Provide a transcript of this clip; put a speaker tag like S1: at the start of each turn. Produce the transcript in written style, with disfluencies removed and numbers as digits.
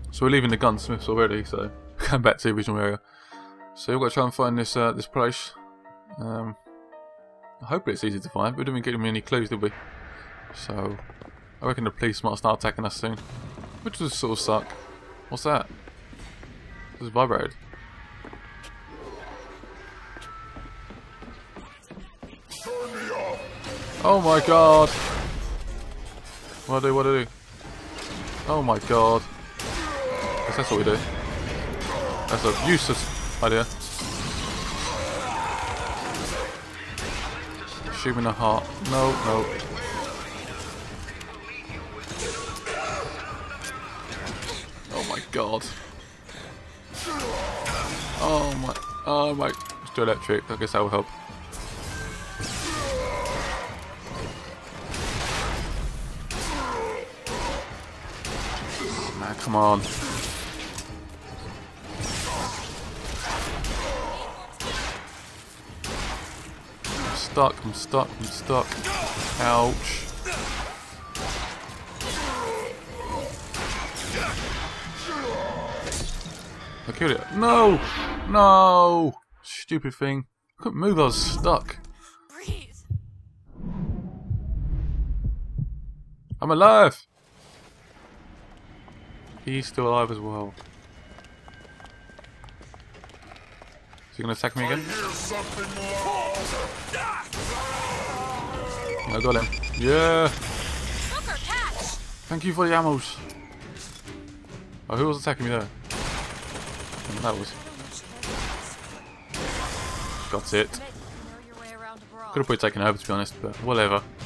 S1: So we're leaving the gunsmiths already, so going back to the original area. So we've got to try and find this this place. Hopefully it's easy to find. We didn't give me any clues, did we? So I reckon the police might start attacking us soon, which would sort of suck. What's that? It's vibrated. Oh my god! What do I do? What do I do? Oh my god! Guess that's what we do. That's a useless idea. Shoot me in the heart. No, no. Oh my god. Oh my. Let's do electric. I guess that will help. Man, come on. I'm stuck. Ouch. I killed it. No! No! Stupid thing. I couldn't move, I was stuck.
S2: Breathe.
S1: I'm alive! He's still alive as well. Is he gonna attack me again? I got him. Yeah! Thank you for the ammos. Oh, who was attacking me there? That was. Got it. Could have probably taken over, to be honest, but whatever.